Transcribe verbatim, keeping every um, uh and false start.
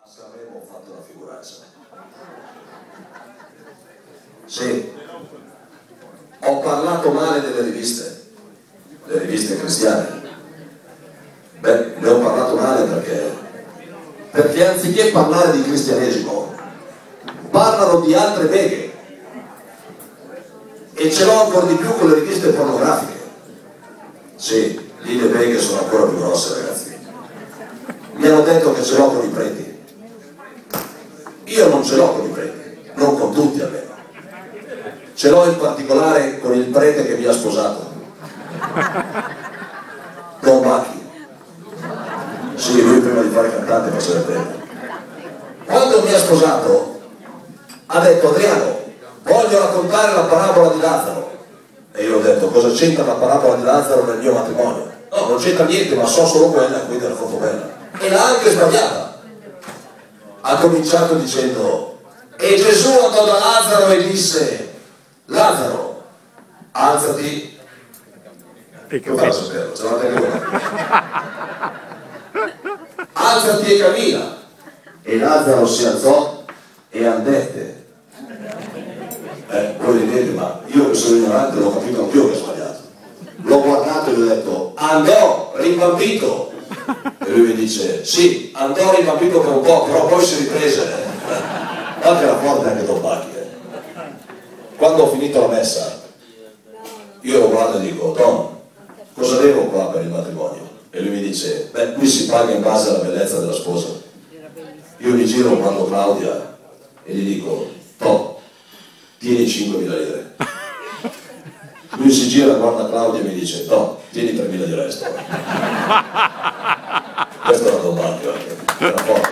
Se avevo fatto una figuraccia. Sì, ho parlato male delle riviste, le riviste cristiane. Beh, ne ho parlato male perché, perché anziché parlare di cristianesimo, parlano di altre beghe. E ce l'ho ancora di più con le riviste pornografiche. Sì, lì le beghe sono ancora più grosse, ragazzi. Mi hanno detto che ce l'ho con i preti. Io non ce l'ho con i preti, non con tutti almeno. Ce l'ho in particolare con il prete che mi ha sposato, Don Bacchi. Sì, lui prima di fare cantante faceva il prete. Quando mi ha sposato ha detto: Adriano, voglio raccontare la parabola di Lazzaro. E io ho detto: cosa c'entra la parabola di Lazzaro nel mio matrimonio? No, non c'entra niente, ma so solo quella, quindi era fatto bella. E l'ha anche sbagliata. Ha cominciato dicendo: e Gesù andò da Lazzaro e disse: Lazzaro, alzati. E che fa saperlo? Ce l'avete anche voi. Alzati e cammina. E Lazzaro si alzò e andette. Eh, voi vedete, ma io che sono ignorante l'ho capito anch'io che ho sbagliato. L'ho guardato e gli ho detto: andò rimpampito. E lui mi dice: sì, andò rimpampito per un po', però poi si riprese. Anche la forte anche Don Bacchi. Eh. Quando ho finito la messa, io lo guardo e dico: Don, cosa devo qua per il matrimonio? E lui mi dice: beh, qui si paga in base alla bellezza della sposa. Io mi giro, guardo Claudia e gli dico: Tom, tieni cinquemila lire. Lui si gira, guarda Claudia e mi dice: Tom, tieni tremila di resto. Questo era Don Bacchi, era forte.